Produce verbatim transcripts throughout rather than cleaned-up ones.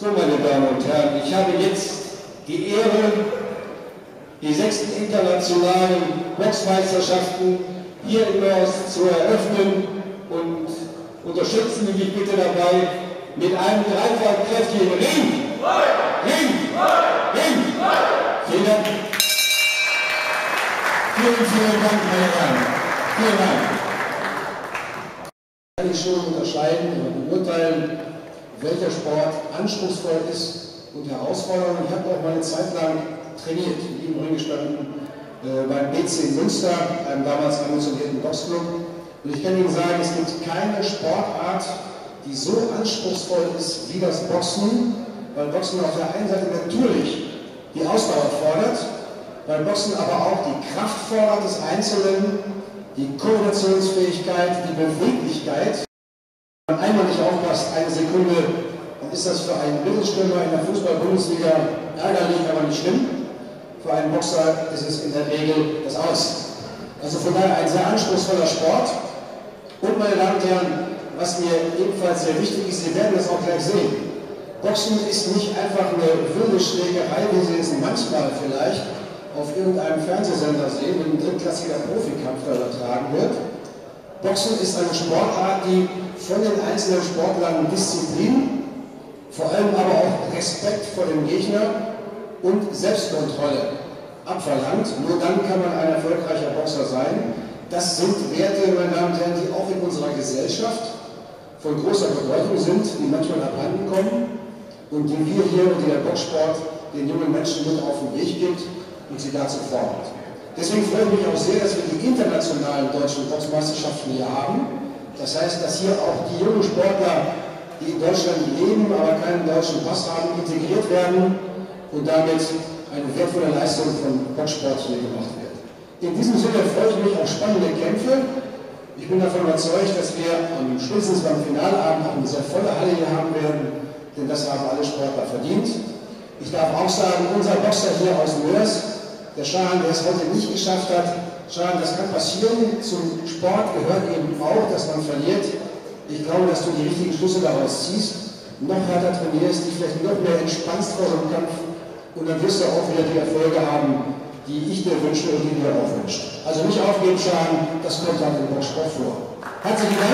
So, meine Damen und Herren, ich habe jetzt die Ehre, die sechsten internationalen Boxmeisterschaften hier in Mörs zu eröffnen und unterstützen Sie mich bitte dabei mit einem dreifach kräftigen Ring! Ring! Ring! Vielen Dank! Vielen, vielen Dank, meine Herren! Vielen Dank! Ich kann ich schon unterscheiden und beurteilen, welcher Sport anspruchsvoll ist und herausfordernd. Ich habe auch meine Zeit lang trainiert, in diesem Ring gestanden, äh, beim B C Münster, einem damals ambitionierten Boxclub. Und ich kann Ihnen sagen, es gibt keine Sportart, die so anspruchsvoll ist wie das Boxen, weil Boxen auf der einen Seite natürlich die Ausdauer fordert, weil Boxen aber auch die Kraft fordert des Einzelnen, die Koordinationsfähigkeit, die Beweglichkeit. Wenn man einmal nicht aufpasst, eine Sekunde, dann ist das für einen Mittelstürmer in der Fußball-Bundesliga ärgerlich, aber nicht schlimm. Für einen Boxer ist es in der Regel das Aus. Also von daher ein sehr anspruchsvoller Sport. Und meine Damen und Herren, was mir ebenfalls sehr wichtig ist, Sie werden das auch gleich sehen. Boxen ist nicht einfach eine wilde Schlägerei, wie Sie es manchmal vielleicht auf irgendeinem Fernsehsender sehen, wenn ein drittklassiger Profikampf da übertragen wird. Boxen ist eine Sportart, die von den einzelnen Sportlern Disziplin, vor allem aber auch Respekt vor dem Gegner und Selbstkontrolle abverlangt. Nur dann kann man ein erfolgreicher Boxer sein. Das sind Werte, meine Damen und Herren, die auch in unserer Gesellschaft von großer Bedeutung sind, die manchmal abhanden kommen und die wir hier und die der Boxsport den jungen Menschen mit auf den Weg gibt und sie dazu fordert. Deswegen freue ich mich auch sehr, dass wir die internationalen deutschen Boxmeisterschaften hier haben. Das heißt, dass hier auch die jungen Sportler, die in Deutschland leben, aber keinen deutschen Pass haben, integriert werden und damit eine wertvolle Leistung von Boxsport hier gemacht wird. In diesem Sinne freue ich mich auf spannende Kämpfe. Ich bin davon überzeugt, dass wir am spätestens beim Finalabend auch eine sehr volle Halle hier haben werden, denn das haben alle Sportler verdient. Ich darf auch sagen, unser Boxer hier aus Mörs, der Schahan, der es heute nicht geschafft hat, Schahan, das kann passieren. Zum Sport gehört eben auch, dass man verliert. Ich glaube, dass du die richtigen Schlüsse daraus ziehst, noch härter trainierst, dich vielleicht noch mehr entspannst vor so einem Kampf und dann wirst du auch wieder die Erfolge haben, die ich dir wünsche und die dir auch wünsche. Also nicht aufgeben, Schahan, das kommt halt im Boxsport vor. Herzlichen Dank.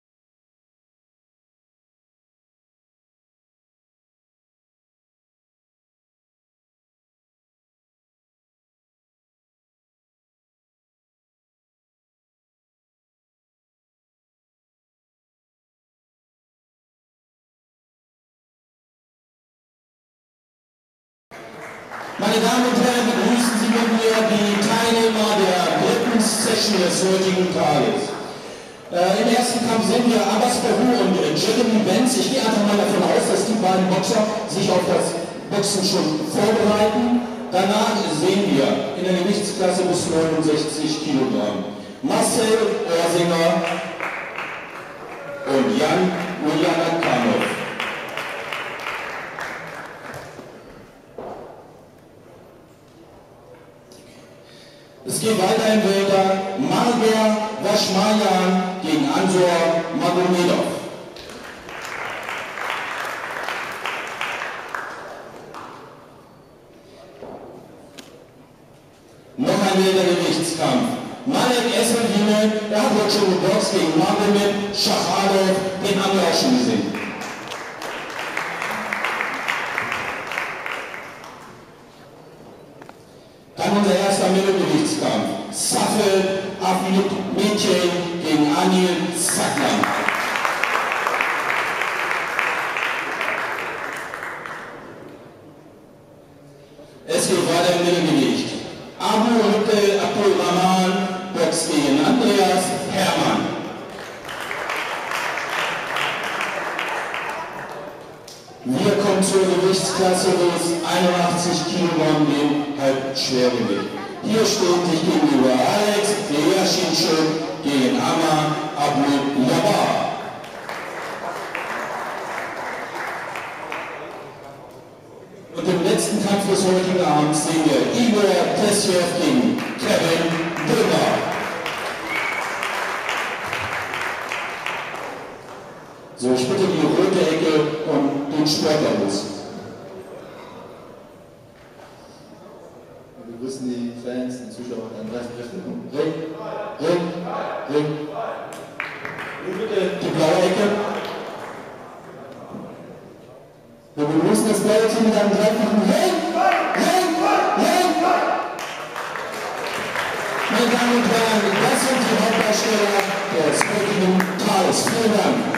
Meine Damen und Herren, begrüßen Sie mit mir die Teilnehmer der dritten Session des heutigen Tages. Äh, Im ersten Kampf sehen wir Abbas Beru und Jeremy Benz. Ich gehe einfach mal davon aus, dass die beiden Boxer sich auf das Boxen schon vorbereiten. Danach sehen wir in der Gewichtsklasse bis neunundsechzig Kilogramm Marcel Orsinger und Jan Ulyanov. Es geht weiter in Wälder. Marber Vashmayan gegen Ansor Magomedov. Noch ein wilder Gewichtskampf. Malek Esmeldine, er hat heute schon geboxt gegen Magomed Shahadov, den haben wir auch schon gesehen. Dann unser erster Mittelgewichtskampf. Safel Afid Mädchen gegen Anil Saklan. Es geht weiter im Mittelgewicht. Abu Rüttel Abdul Rahman boxt gegen Andreas Hermann. Wir kommen zur Gewichtsklasse des einundachtzig Kilogramm dem Halbschwergewicht. Hier stehen sich gegenüber Alex Lejaschinschuk gegen Amar Abu Jabbar. Und im letzten Kampf des heutigen Abends sehen wir Igor Tesjew gegen Kevin Dömer. So, ich bitte die rote Ecke um den Sportler los. Wir begrüßen die Fans, die Zuschauer, dann gleich Ring, Ring, Ring, Ring. Bitte die blaue Ecke. Wir begrüßen das blaue Team mit einem dreifachen Ring, Ring, Ring. Meine Damen und Herren, das sind die Hauptdarsteller des heutigen Tages. Vielen Dank.